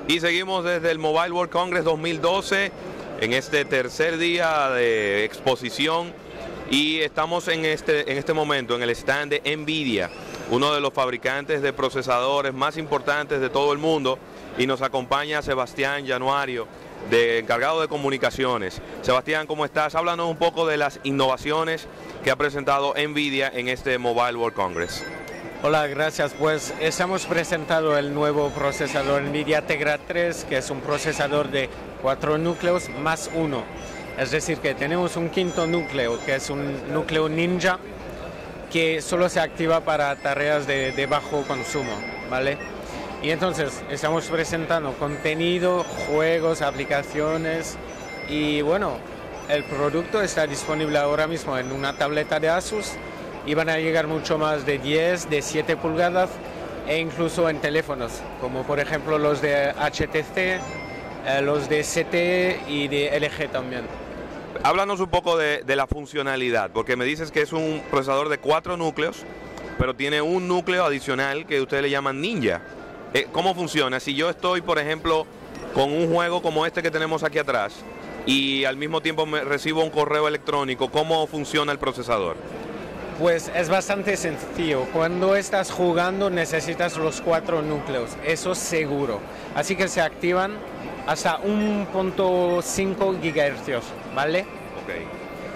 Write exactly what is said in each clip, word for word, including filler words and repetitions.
Y seguimos desde el Mobile World Congress dos mil doce en este tercer día de exposición y estamos en este, en este momento en el stand de NVIDIA, uno de los fabricantes de procesadores más importantes de todo el mundo, y nos acompaña Sebastián Januario, de, encargado de comunicaciones. Sebastián, ¿cómo estás? Háblanos un poco de las innovaciones que ha presentado NVIDIA en este Mobile World Congress. Hola, gracias. Pues estamos presentando el nuevo procesador NVIDIA Tegra tres, que es un procesador de cuatro núcleos más uno. Es decir, que tenemos un quinto núcleo, que es un núcleo Ninja, que solo se activa para tareas de, de bajo consumo, ¿vale? Y entonces estamos presentando contenido, juegos, aplicaciones y bueno, el producto está disponible ahora mismo en una tableta de Asus y van a llegar mucho más de diez, de siete pulgadas e incluso en teléfonos, como por ejemplo los de H T C, eh, los de Z T E y de L G también. Háblanos un poco de, de la funcionalidad, porque me dices que es un procesador de cuatro núcleos, pero tiene un núcleo adicional que ustedes le llaman Ninja. Eh, ¿Cómo funciona? Si yo estoy, por ejemplo, con un juego como este que tenemos aquí atrás y al mismo tiempo me recibo un correo electrónico, ¿cómo funciona el procesador? Pues es bastante sencillo. Cuando estás jugando necesitas los cuatro núcleos, eso seguro. Así que se activan hasta uno punto cinco gigahercios, ¿vale? Okay.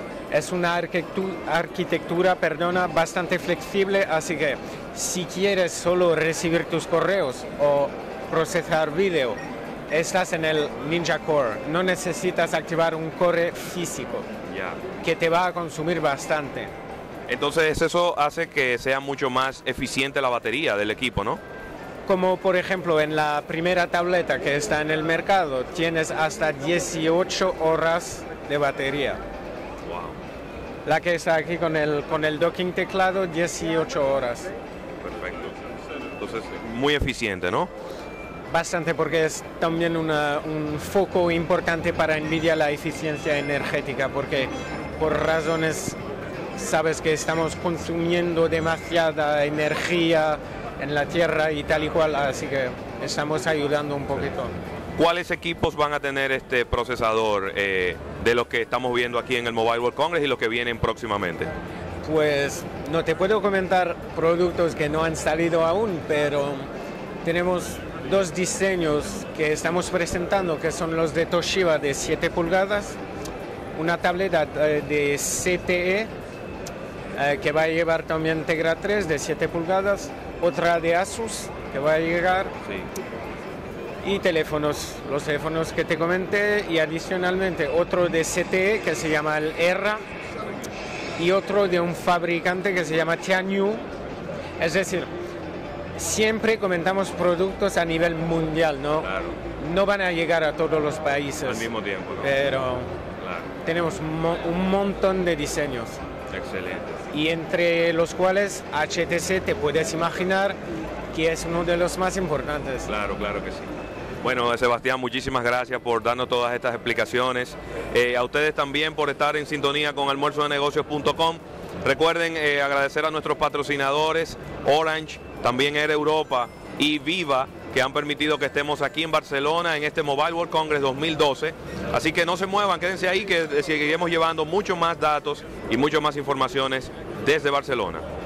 Es una arquitectura, arquitectura perdona, bastante flexible, así que si quieres solo recibir tus correos o procesar vídeo, estás en el Ninja Core. No necesitas activar un core físico, Yeah. que te va a consumir bastante. Entonces eso hace que sea mucho más eficiente la batería del equipo, ¿no? Como por ejemplo en la primera tableta que está en el mercado, tienes hasta dieciocho horas de batería. Wow. La que está aquí con el, con el docking teclado, dieciocho horas. Perfecto. Entonces, muy eficiente, ¿no? Bastante, porque es también una, un foco importante para NVIDIA la eficiencia energética, porque por razones, sabes que estamos consumiendo demasiada energía en la Tierra y tal y cual, así que estamos ayudando un poquito. ¿Cuáles equipos van a tener este procesador eh, de los que estamos viendo aquí en el Mobile World Congress y los que vienen próximamente? Pues no te puedo comentar productos que no han salido aún, pero tenemos dos diseños que estamos presentando, que son los de Toshiba de siete pulgadas, una tableta de Z T E eh, que va a llevar también Tegra tres de siete pulgadas, otra de Asus que va a llegar, Sí. y teléfonos, los teléfonos que te comenté, y adicionalmente otro de Z T E que se llama el Erra y otro de un fabricante que se llama Tianyu. Es decir, siempre comentamos productos a nivel mundial, ¿no? Claro. No van a llegar a todos los países. Al mismo tiempo, ¿no? Pero Claro. tenemos mo un montón de diseños. Excelente. Y entre los cuales H T C te puedes imaginar que es uno de los más importantes. Claro, claro que sí. Bueno, Sebastián, muchísimas gracias por darnos todas estas explicaciones. Eh, a ustedes también por estar en sintonía con almuerzo de negocios punto com. Recuerden eh, agradecer a nuestros patrocinadores, Orange, también Air Europa y Viva, que han permitido que estemos aquí en Barcelona en este Mobile World Congress dos mil doce. Así que no se muevan, quédense ahí, que seguiremos llevando mucho más datos y mucho más informaciones desde Barcelona.